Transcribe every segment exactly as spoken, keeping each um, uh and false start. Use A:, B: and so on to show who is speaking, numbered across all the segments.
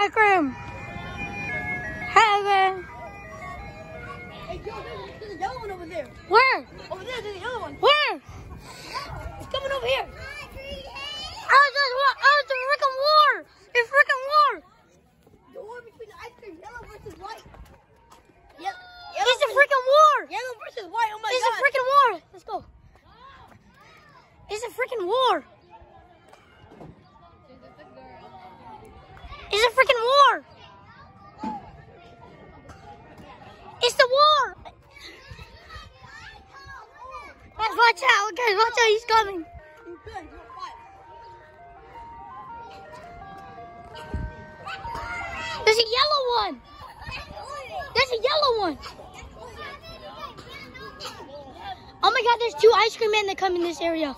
A: Ice cream. Heaven.
B: Hey, yo, there's a yellow one over there.
A: Where?
B: Over there, there's a yellow one.
A: Where?
B: It's coming over here.
A: Oh, it's, what? Oh, it's a freaking war. It's freaking war.
B: The war between the ice cream, yellow versus white. Yep.
A: It's a freaking war.
B: Yellow versus white. Oh my
A: It's
B: god.
A: a freaking war. Let's go. It's a freaking war. It's a freaking war. It's the war. Guys, watch out. Guys, watch out. He's coming. There's a yellow one. There's a yellow one. Oh my god, there's two ice cream men that come in this area.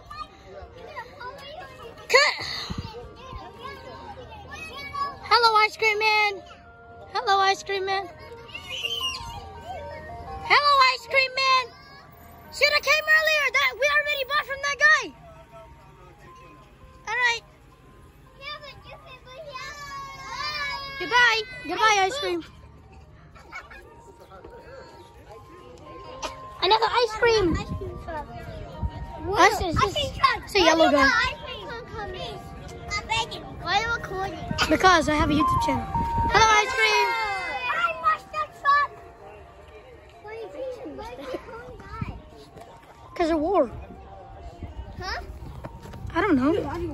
A: Cut. Hello, ice cream man. Hello, ice cream man. Hello, ice cream man. Should have came earlier. That we already bought from that guy. All right. Goodbye. Goodbye, ice cream. Another ice cream. That's just, it's a yellow guy.
B: Why are you recording?
A: Because I have a YouTube channel. Hello, ice cream.
B: I must have shot. Why are you calling guys?
A: Because of war.
B: Huh?
A: I don't know.